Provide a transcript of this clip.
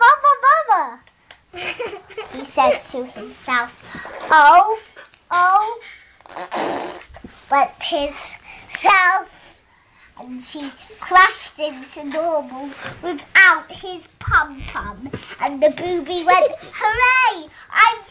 vova, he said to himself. Oh, but his self, and he crashed into normal without his pom-pom, and the booby went, hooray, I'm